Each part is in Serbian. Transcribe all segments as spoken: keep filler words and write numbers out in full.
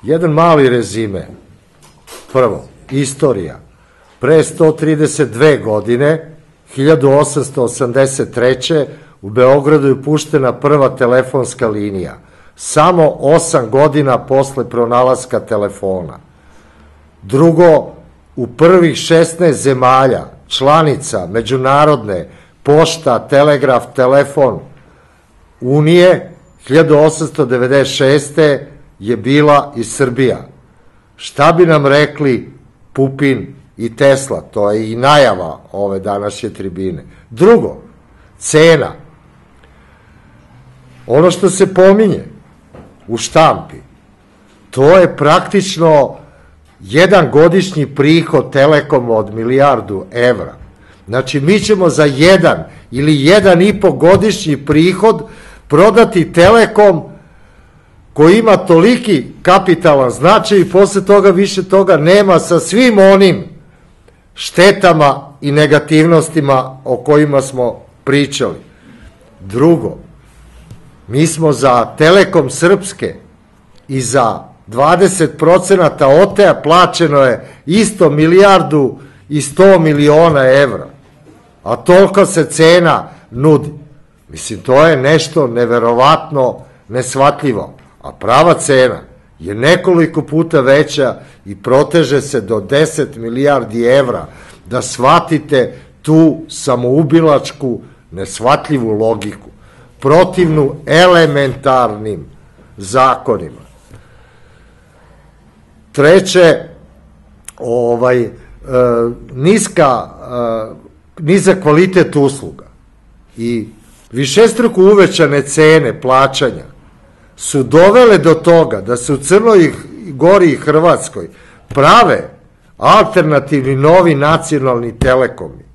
Jedan mali rezime. Prvo, istorija. Pre sto trideset dve godine, hiljadu osamsto osamdeset treće. u Beogradu je puštena prva telefonska linija. Samo osam godina posle pronalaska telefona. Drugo, u prvih šesnaest zemalja, članica međunarodne pošta, telegraf, telefon Unije, hiljadu osamsto devedeset šeste. je bila i Srbija. Šta bi nam rekli Pupin i Tesla? To je i najava ove današnje tribine. Drugo, cena. Ono što se pominje u štampi, to je praktično jedan godišnji prihod Telekoma od milijardu evra. Znači, mi ćemo za jedan ili jedan i po godišnji prihod prodati Telekom koji ima toliki kapitalan značaj i posle toga više toga nema sa svim onim štetama i negativnostima o kojima smo pričali. Drugo, mi smo za Telekom Srpske i za dvadeset procenata oteja plaćeno je isto milijardu i sto miliona evra, a toliko se cena nudi. Mislim, to je nešto neverovatno, neshvatljivo, a prava cena je nekoliko puta veća i proteže se do deset milijardi evra, da shvatite tu samoubilačku, neshvatljivu logiku, protivnu elementarnim zakonima. Treće, ovaj, e, niska, e, nizak kvalitet usluga i višestruko uvećane cene plaćanja su dovele do toga da se u Crnoj Gori i Hrvatskoj prave alternativni novi nacionalni telekomi.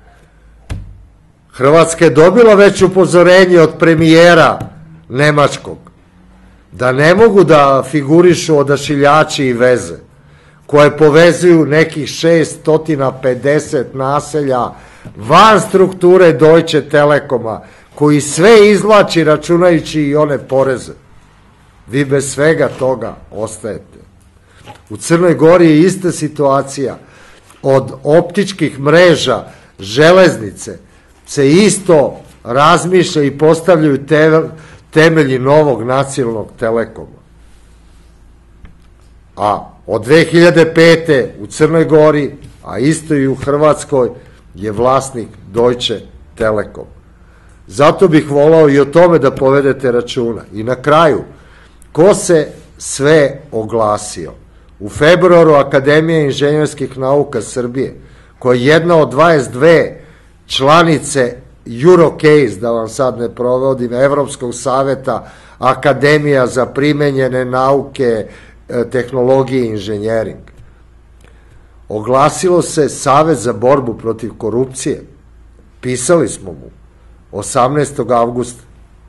Hrvatska je dobila već upozorenje od premijera nemačkog da ne mogu da figurišu odašiljači i veze koje povezuju nekih šesto pedeset naselja van strukture Deutsche Telekoma, koji sve izvlači računajući i one poreze. Vi bez svega toga ostajete. U Crnoj Gori je ista situacija. Od optičkih mreža, železnice se isto razmišlja i postavljaju temelji novog nacionalnog telekoma. A od dve hiljade pete. u Crnoj Gori, a isto i u Hrvatskoj, je vlasnik Deutsche Telekom. Zato bih volao i o tome da povedete računa. I na kraju, ko se sve oglasio? U februaru Akademija inženjerskih nauka Srbije, koja je jedna od dvadeset dve članice Eurocase, da vam sad ne provodim, Evropskog saveta Akademija za primenjene nauke, tehnologije i inženjering. Oglasilo se Savet za borbu protiv korupcije. Pisali smo mu osamnaestog avgusta.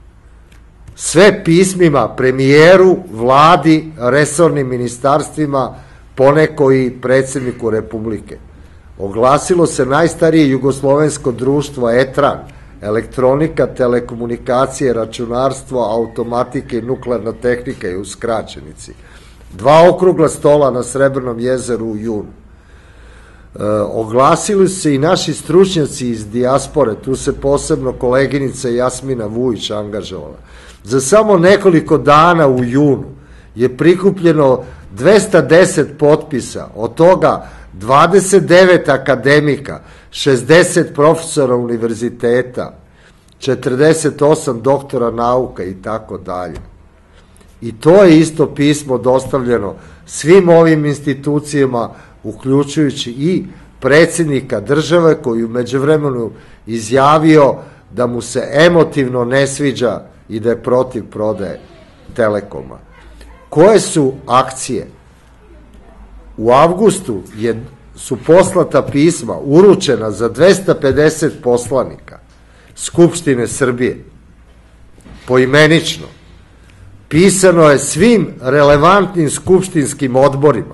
Sve pismima premijeru, vladi, resornim ministarstvima, poneko i predsjedniku Republike. Oglasilo se najstarije jugoslovensko društvo ETRAN, elektronika, telekomunikacije, računarstvo, automatike i nuklearna tehnika i u skraćenici. Dva okrugla stola na Srebrnom jezeru u junu. E, oglasili su se i naši stručnjaci iz dijaspore, tu se posebno koleginica Jasmina Vujić angažovala. Za samo nekoliko dana u junu je prikupljeno dvesta deset potpisa, od toga dvadeset devet akademika, šezdeset profesora univerziteta, četrdeset osam doktora nauka i tako dalje. I to je isto pismo dostavljeno svim ovim institucijama, uključujući i predsjednika države, koji u međuvremenu izjavio da mu se emotivno ne sviđa i da je protiv prodaje Telekoma. Koje su akcije? U avgustu je, su poslata pisma uručena za dvesta pedeset poslanika Skupštine Srbije, poimenično. Pisano je svim relevantnim skupštinskim odborima,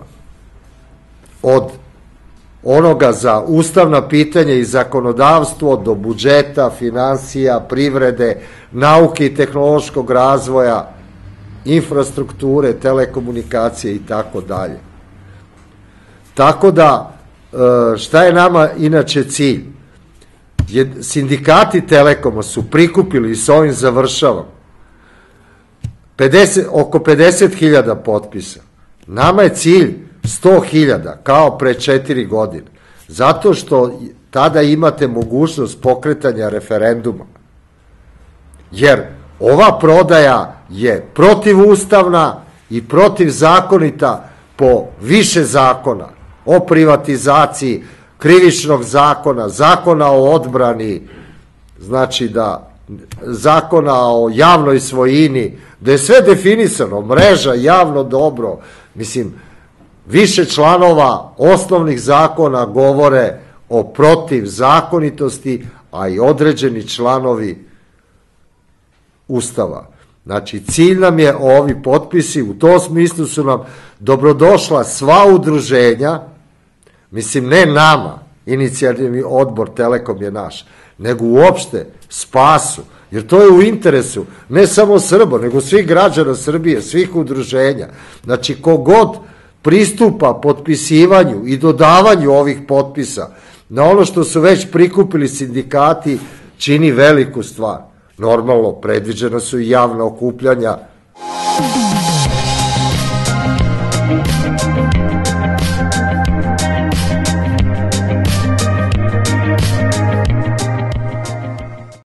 od onoga za ustavna pitanja i zakonodavstvo do budžeta, finansija, privrede, nauke i tehnološkog razvoja infrastrukture, telekomunikacije i tako dalje. Tako da, šta je nama inače cilj? Sindikati Telekoma su prikupili, i s ovim završavam, oko pedeset hiljada potpisa. Nama je cilj sto hiljada, kao pre četiri godine. Zato što tada imate mogućnost pokretanja referenduma. Jer ova prodaja je protivustavna i protivzakonita po više zakona. O privatizaciji, krivičnog zakona, zakona o odbrani, znači da zakona o javnoj svojini, da je sve definisano, mreža, javno dobro, mislim, više članova osnovnih zakona govore o protivzakonitosti, a i određeni članovi Ustava. Znači, cilj nam je ovi potpisi, u tom smislu su nam dobrodošla sva udruženja, mislim, ne nama, inicijativni odbor Telekom je naš, nego uopšte spasu, jer to je u interesu ne samo Srba, nego svih građana Srbije, svih udruženja. Znači, kogod pristupa potpisivanju i dodavanju ovih potpisa na ono što su već prikupili sindikati, čini veliku stvar. Normalno, predviđena su i javna okupljanja